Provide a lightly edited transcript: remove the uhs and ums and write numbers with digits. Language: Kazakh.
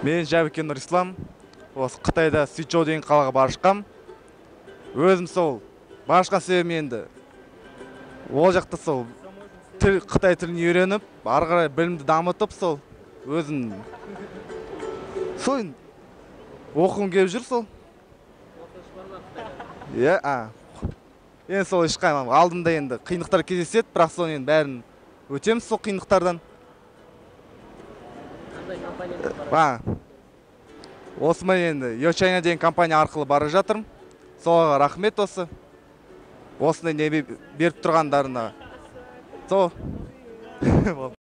Мен Жәбікен Нұрислам, осы Қытайда Сычжоу деген қалаға барышқам. Өзім сол барышқан себебім енді ол жақта сол Қытай тілін үйреніп, ары қарай білімді дамытып, сол өзім сол оқығым келіп жүр сол. Енді сол ешқайым алдымда енді қиындықтар кездеседі, бірақ соның енді бәрін өтеміз сол қиындықтардан. Осы мен енді Йочайна деген компания арқылы бара жатырмын. Солға рахмет осы. Осындай не беріп тұрғандарына. Сол.